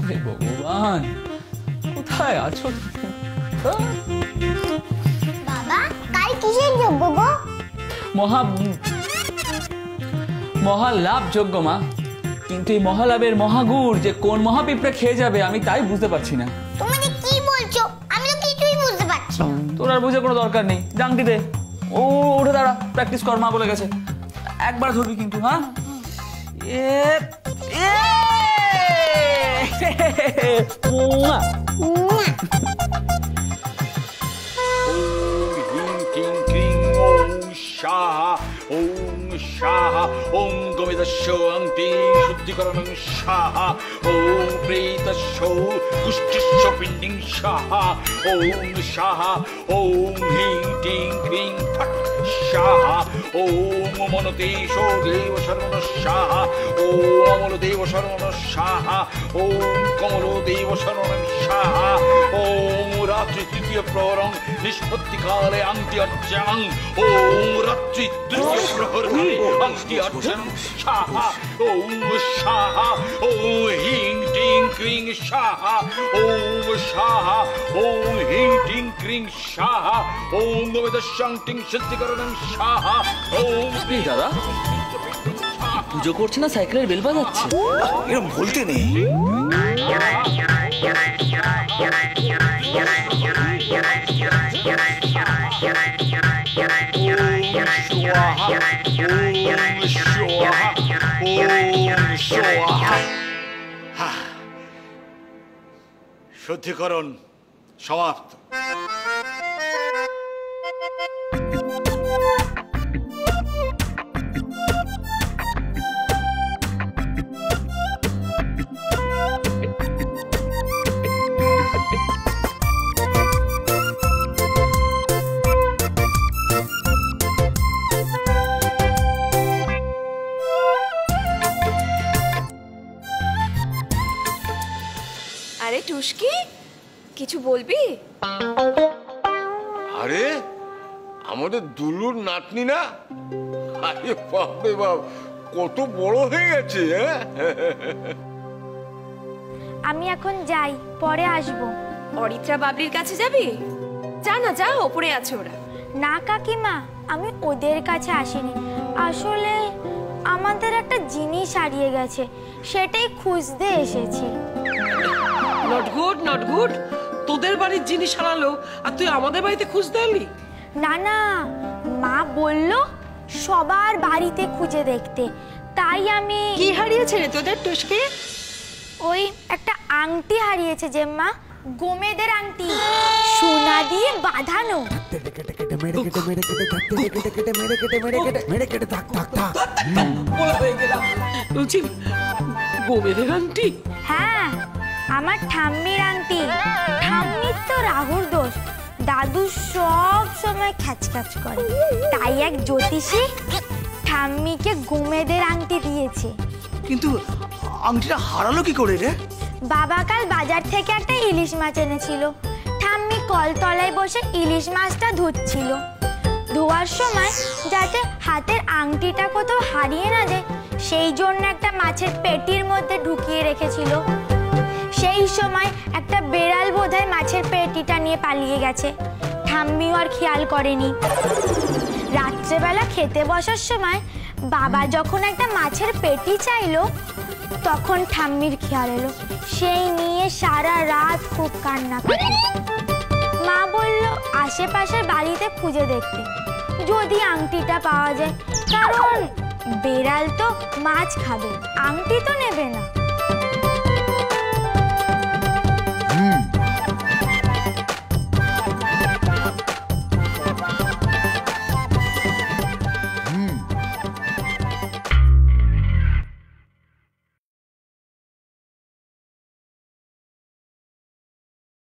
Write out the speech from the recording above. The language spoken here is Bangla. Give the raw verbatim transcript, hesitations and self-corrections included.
ভগবান, কোথায় আছো? বাবা, কাল কিসের যজ্ঞ গো? মহা মহালাভ যজ্ঞ মা। কিন্তু এই মহালাভের মহাগুড় যে কোন মহাপিঁপড়ে খেয়ে যাবে আমি তাই বুঝতে পারছি না। তুমি যে কি বলছো আমি তো কিছুই বুঝতে পারছি না। তোর আর বুঝে কোনো দরকার নেই, জাংটি দে। ও উঠে দাঁড়া, প্র্যাকটিস কর, মা বলে গেছে। একবার ধরবি কিন্তু, হ্যাঁ? ওম শাহা ওম গোবিন্দস্য আংটি শুদ্ধিকরণং শাহা ওম প্রেতস্য কুষ্ঠস্য পিণ্ডিং শাহা ওম শাহা ওম হ্রিং টিং ক্রিং ফট শাহা ওম মনতেশ দেব শরণ শাহা ওম অমল দেব শরণ শাহা ওম কমল দেব শরণ শাহা ওম রাত্রি তৃতীয় প্রহরং নিষ্পত্তিকালে আংটি অর্চনং ওম রাত্রি তৃতীয় প্রহরং আংটি অর্চনং শাহা ওম শাহা ওম হিং টিং ক্রিং শাহা ওম শাহা ওম হিং টিং ক্রিং শাহা ওম গোবিন্দস্যং টিং সিদ্ধিকরণং শাহা ওম দাদা পুজো করছে না, সাইকেলের বেল বাজাচ্ছে। এরকম বলতে নেই। শুদ্ধিকরণ সমাপ্ত। আরে টুস্কি, কিছু বলবি? আরে আমাদের দুলুর নাতনি না? আরে বাপরে বাপ, কত বড় হয়ে গেছে। আমি এখন যাই, পরে আসবো। অরিত্রা বাবলির কাছে যাবি? যা না যা, ওপরে আছে ওরা। না কাকিমা, আমি ওদের কাছে আসিনি। আসলে আমাদের একটা জিনিস হারিয়ে গেছে, সেটাই খুঁজতে এসেছি। Not good, not good. তোদের বাড়ির জিনিস হারালো আর তুই আমাদের বাড়িতে খুঁজতে এলি? না না, মা বলল সবার বাড়িতে খুঁজে দেখতে, তাই আমি। কি হারিয়েছে রে তোদের টুস্কি? ওই একটা আংটি হারিয়েছে যে মা, গোমেদের আংটি, সোনা দিয়ে বাঁধানো। গোমেদের আংটি? হ্যাঁ, আমার ঠাম্মির আংটি। ঠাম্মির তো রাহুর দোষ, দাদু সব সময় খ্যাচ খ্যাচ করে, তাই এক জ্যোতিষী ঠাম্মিকে গোমেদের আংটি দিয়েছে। কিন্তু আংটিটা হারালো কি করে রে? বাবা কাল বাজার থেকে একটা ইলিশ মাছ এনেছিল, ঠাম্মি কলতলায় বসে ইলিশ মাছটা ধুচ্ছিল। ধোয়ার সময় যাতে হাতের আংটিটা কোথাও হারিয়ে না যায়, সেই জন্য একটা মাছের পেটির মধ্যে ঢুকিয়ে রেখেছিল। সেই সময় একটা বেড়াল বোধহয় মাছের পেটিটা নিয়ে পালিয়ে গেছে, ঠাম্মিও আর খেয়াল করেনি। রাত্রেবেলা খেতে বসার সময় বাবা যখন একটা মাছের পেটি চাইলো, তখন ঠাম্মির খেয়াল এলো, সেই নিয়ে সারা রাত খুব কান্নাকাটি। মা বলল আশেপাশের বাড়িতে খুঁজে দেখতে, যদি আংটিটা পাওয়া যায়, কারণ বেড়াল তো মাছ খাবে, আংটি তো নেবে না।